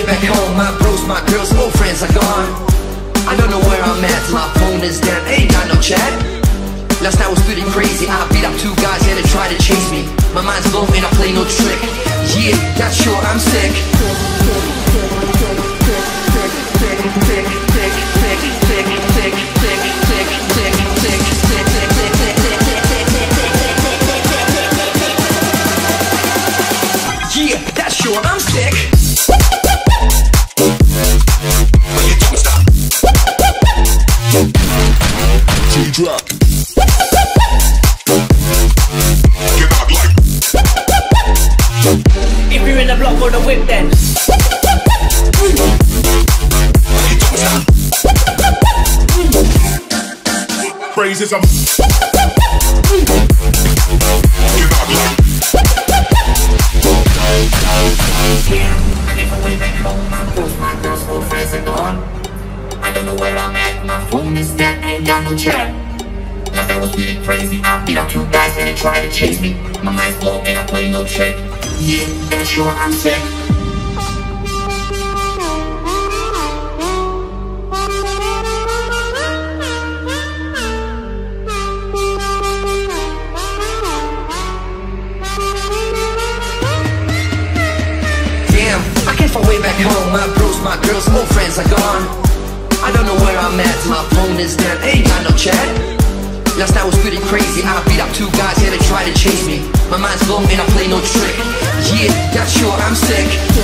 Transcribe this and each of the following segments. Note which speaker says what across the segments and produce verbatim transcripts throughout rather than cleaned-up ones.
Speaker 1: back home, my bros, my girls, old friends are gone. I don't know where I'm at, my phone is down, ain't got no chat. Last night was pretty crazy, I beat up two guys and they tried to chase me. My mind's blown and I play no trick. Yeah, that's sure I'm sick. Yeah, that's sure I'm sick.
Speaker 2: Drop.
Speaker 3: If you're in the block for the whip then
Speaker 2: Phrases I'm
Speaker 4: I don't know where I'm at, my phone is dead, ain't got no chat. Last I was feeling crazy, I beat up two guys and they tried to chase me. My mind's blown and I play no trick. Yeah, that's sure I'm sick.
Speaker 1: Damn, I can't find way back home, my bros, my girls, old friends are gone. I don't know where I'm at, my phone is down, ain't got no chat. Last night was pretty crazy, I beat up two guys and they tried to chase me. My mind's blown and I play no trick. Yeah, that's sure I'm sick.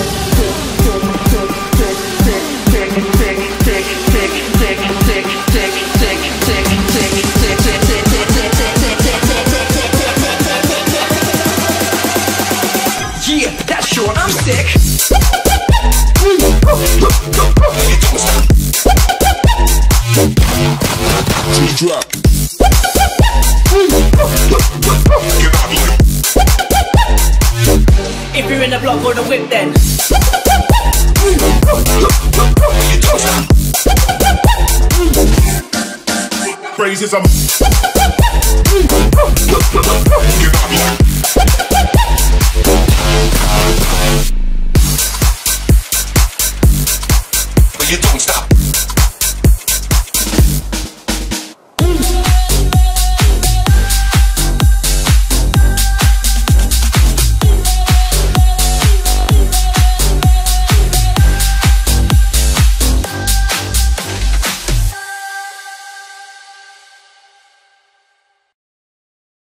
Speaker 1: Yeah, that's sure I'm sick.
Speaker 2: drop.
Speaker 3: If you're in the block for the whip then
Speaker 2: Phrases I'm